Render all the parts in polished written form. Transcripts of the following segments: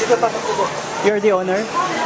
You're the owner?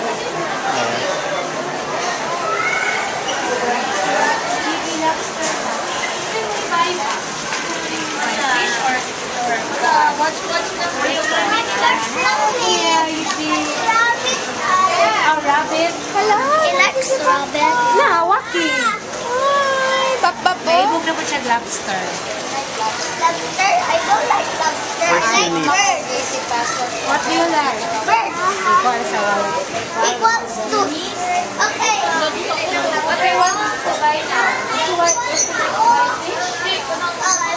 What's the real yeah, you see a rabbit. Hello. He likes rabbit. Na, waki. Ay, bab. Naibog na po siya lobster. Lobster? I don't like lobster. I like bird. What do you like? Bird. Equals Equals to. Okay. What do you want to buy now? You want to buy fish? I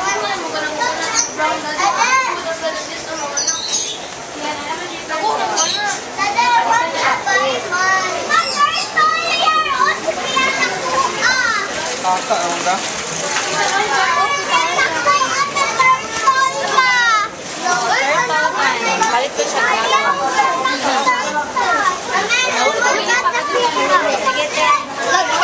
Balik ko siya. want